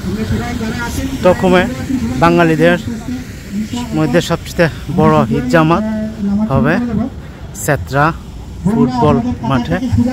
তকুমে বাঙালিদের মধ্যে সবচেয়ে বড় ঈদ জামাত হবে সেত্রা ফুটবল মাঠে।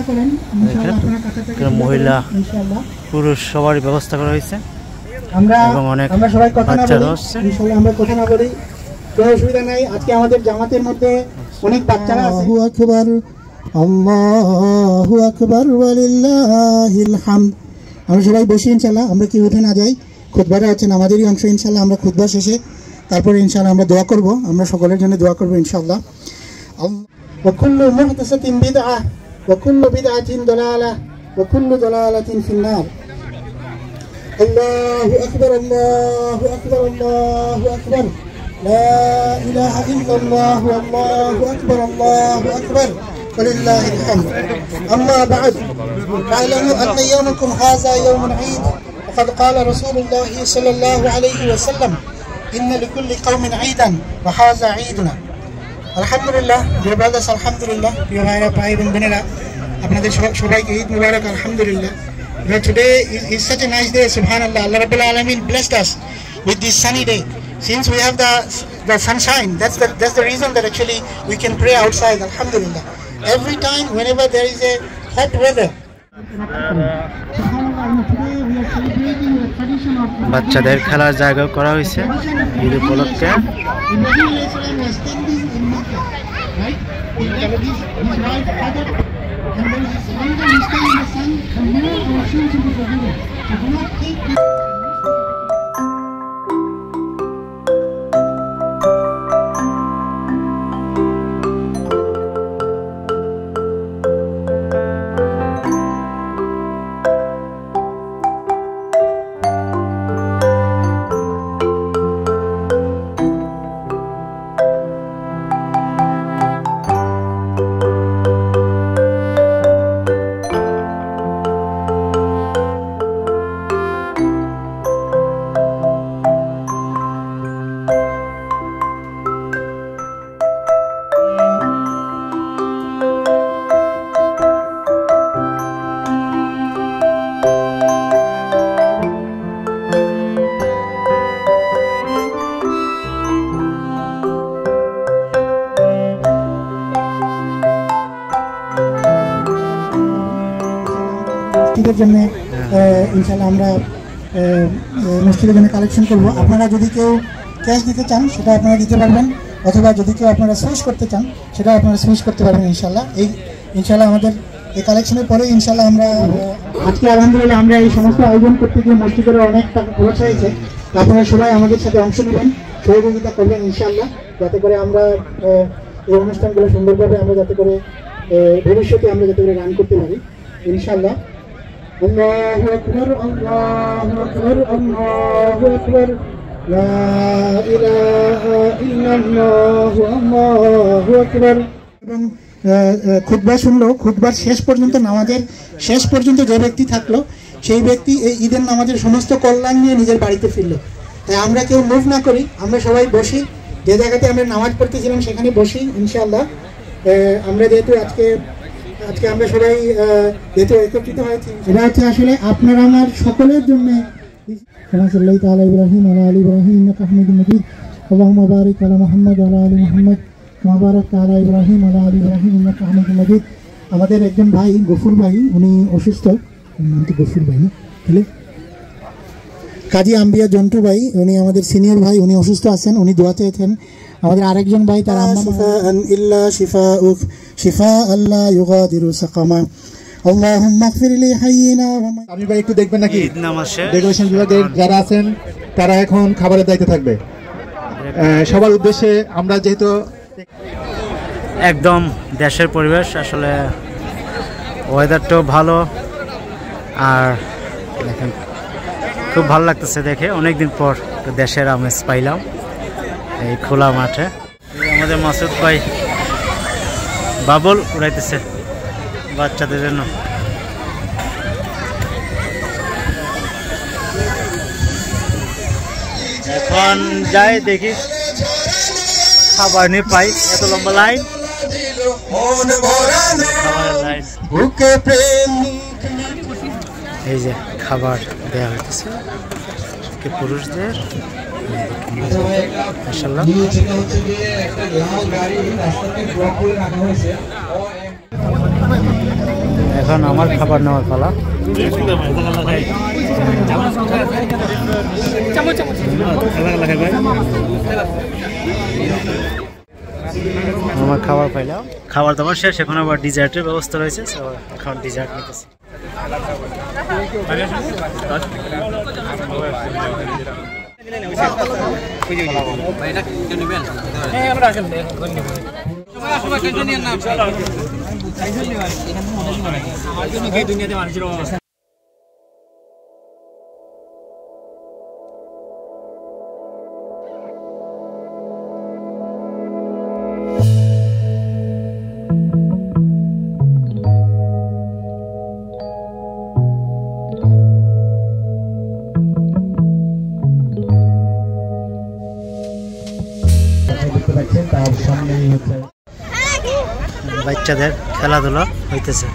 মহিলা পুরুষ সবারই ব্যবস্থা করা হয়েছে এবং অনেক বাচ্চারা আসছে। আমরা কথা না বলি, কোনো অসুবিধা নাই। আজকে আমাদের জামাতের মধ্যে অনেক বাচ্চারা আছে। আল্লাহু আকবার, আল্লাহু আকবার ওয়ালিল্লাহিল হামদ। আমরা সবাই বসি ইনশাআল্লাহ, আমরা কি উঠে না যাই। খুতবাটা হচ্ছে আমাদেরই অংশ ইনশাআল্লাহ। আমরা খুতবা শেষে তারপরে ইনশাআল্লাহ আমরা দোয়া করব, আমরা সকলের জন্য দোয়া করব ইনশাআল্লাহ। ওয়া কুল্লু মুহদাসাতিন বিদআহ ওয়া কুল্লু বিদআতিন দালালাহ ওয়া কুল্লু দালালাতিন ফিন-নার। আল্লাহু আকবার, আল্লাহু আকবার, আল্লাহু আকবার, লা ইলাহা ইল্লাল্লাহ, আল্লাহু আকবার, আল্লাহু আকবার, ওয়ালিল্লাহিল হামদ। আম্মা বা'দ, ফা'লামু আন্না ইয়াওমাকুম হাযা ইয়াওমুন ঈদ। وقد قال رسول الله صلى الله عليه وسلم إن لكل قوم عيدا وهذا عيدنا. আলহামদুলিল্লাহ, dear brothers, আলহামদুলিল্লাহ, প্রিয় ভাইরা, ভাই এবং বোনেরা, আপনাদের সবাইকে ঈদ মুবারক। আলহামদুলিল্লাহ, today is such a nice day. Subhanallah, Allah Rabbul Alamin blessed us with this sunny day. Since we have the sunshine, that's the reason that actually we can pray outside. Alhamdulillah, every time whenever there is a hot weather, বাচ্চাদের খেলার জায়গা করা হয়েছে ঈদ উপলক্ষে। জন্য ইনশাআল্লাহ আমরা মসজিদের জন্য কালেকশন করব। আপনারা যদি কেউ ক্যাশ দিতে চান সেটা আপনারা দিতে পারবেন, অথবা যদি কেউ আপনারা সুইচ করতে চান সেটা আপনারা সুইচ করতে পারবেন ইনশাআল্লাহ। ইনশাআল্লাহ আমাদের এই কালেকশনের পরে ইনশাআল্লাহ আমরা আজকে আলহামদুলিল্লাহ আমরা এই সমস্ত আয়োজন করতে গিয়ে মসজিদের অনেক টাকা খরচ হয়েছে। আপনারা সবাই আমাদের সাথে অংশ নেবেন, সহযোগিতা করবেন ইনশাআল্লাহ, যাতে করে আমরা এই অনুষ্ঠানগুলো সুন্দরভাবে আমরা যাতে করে ভবিষ্যতে আমরা যাতে করে রান করতে পারি ইনশাআল্লাহ। আল্লাহু আকবার, আল্লাহু আকবার, আল্লাহু আকবার, লা ইলাহা ইল্লাল্লাহ, আল্লাহু আকবার। এবং খুতবা শুনলো, খুতবার শেষ পর্যন্ত, নামাজের শেষ পর্যন্ত যে ব্যক্তি থাকলো সেই ব্যক্তি এই ঈদের নামাজের সমস্ত কল্যাণ নিয়ে নিজের বাড়িতে ফিরলো। তাই আমরা কেউ মুভ না করি, আমরা সবাই বসি, যে জায়গাতে আমরা নামাজ পড়তেছিলাম সেখানে বসি ইনশাআল্লাহ। আমরা যেহেতু আজকে আমরা সবাই যেহেতু একত্রিত হয়েছি, এটা হচ্ছে আসলে আপনার আমার সকলের জন্য। সাল্লাল্লাহু তাআলা ইব্রাহিম ওয়া আলা আলি ইব্রাহিম ইন্নাকা হামিদুম মাজিদ। আল্লাহুম্মা বারিক আলা মুহাম্মাদ ওয়া আলা আলি মুহাম্মাদ কামা বারাকতা আলা ইব্রাহিম ওয়া আলা আলি ইব্রাহিম ইন্নাকা হামিদুম মাজিদ। আমাদের একজন ভাই গফুর ভাই, উনি অসুস্থ, গফুর ভাই না তাহলে কাজী আম্বিয়া জন্টু ভাই, উনি আমাদের সিনিয়র ভাই, উনি অসুস্থ আছেন, উনি দোয়া চেয়েছেন। আমাদের আরেকজন ভাই, তার শিফাআন ইল্লা শিফাউক শিফাআন লা ইউগাদিরু সাকামা। আল্লাহুম্মা ইগফির লি হাইয়িনা ওয়া মাইয়িনা। আমি ভাই একটু দেখবেন নাকি ঈদ নামাজ শেষ, ডেকোরেশন বিভাগের যারা আছেন তারা এখন খাবারের দায়িত্বে থাকবে। সবার উদ্দেশ্যে আমরা যেহেতু একদম দেশের পরিবেশ, আসলে ওয়েদারটাও ভালো, আর দেখেন খুব ভালো লাগতেছে দেখে, অনেকদিন পর দেশের আমেজ পাইলাম এই খোলা মাঠে। আমাদের মাসুদ ভাই বাবল উড়াইতেছে বাচ্চাদের জন্য। এখন যাই দেখি খাবার নিয়ে পাই, এত লম্বা লাইন, এই যে খাবার দেওয়া হইতেছে। এদিকে পুরুষদের মাশাআল্লাহ। এখন আমার খাবার নেওয়ার পালা। আমার খাবার পাইলাম, খাবার দাবার শেষ। এখন আবার ডিজার্টের ব্যবস্থা রয়েছে, এখন ডিজার্ট নিতেছি। বাচ্চাদের খেলাধুলা হইতেছে।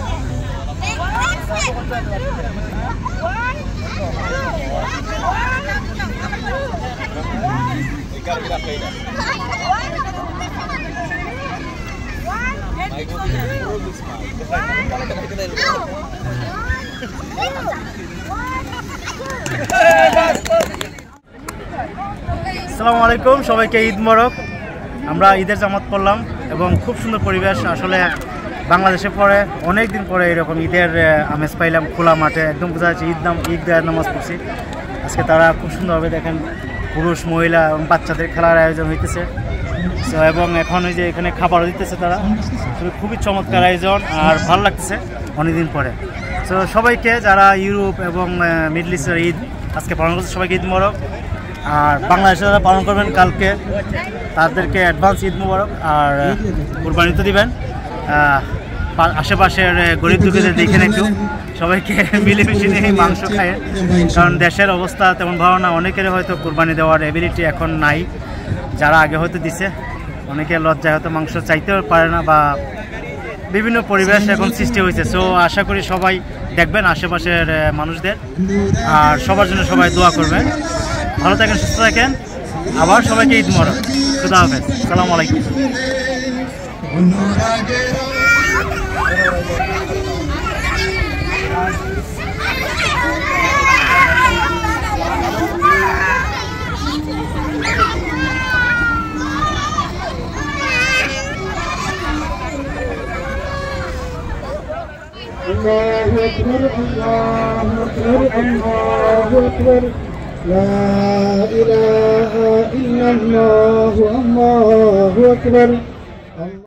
আসসালামু আলাইকুম, সবাইকে ঈদ মোবারক। আমরা ঈদের জামাত পড়লাম এবং খুব সুন্দর পরিবেশ। আসলে বাংলাদেশে পরে অনেক দিন পরে এরকম ঈদের আমেজ পাইলাম খোলা মাঠে, একদম বোঝা যাচ্ছে ঈদের নামাজ পড়ছি আজকে। তারা খুব সুন্দরভাবে দেখেন পুরুষ মহিলা এবং বাচ্চাদের খেলার আয়োজন হইতেছে। এবং এখন ওই যে এখানে খাবারও দিতেছে তারা, খুবই চমৎকার আয়োজন আর ভালো লাগতেছে অনেকদিন পরে। তো সবাইকে যারা ইউরোপ এবং মিডল ইস্টের ঈদ আজকে পালন করছে সবাইকে ঈদ মোবারক। আর বাংলাদেশে যারা পালন করবেন কালকে তাদেরকে অ্যাডভান্স ঈদ মোবারক। আর কুরবানি তো দিবেন, আশেপাশের গরিব দুঃখীদের দেখেন একটু, সবাইকে মিলেমিশে নিয়ে মাংস খায়। কারণ দেশের অবস্থা তেমন ভালো না, অনেকের হয়তো কুরবানি দেওয়ার এবিলিটি এখন নাই। যারা আগে হয়তো দিছে অনেকে লজ্জায় হয়তো মাংস চাইতেও পারে না, বা বিভিন্ন পরিবেশ এখন সৃষ্টি হয়েছে। সো আশা করি সবাই দেখবেন আশেপাশের মানুষদের, আর সবার জন্য সবাই দোয়া করবেন। ভালো থাকেন, সুস্থ থাকেন। আবার সবাইকে ঈদ মোবারক। খুদা হাফেজ, আসসালামু আলাইকুম। الله أكبر الله أكبر الله أكبر لا إله إلا الله الله أكبر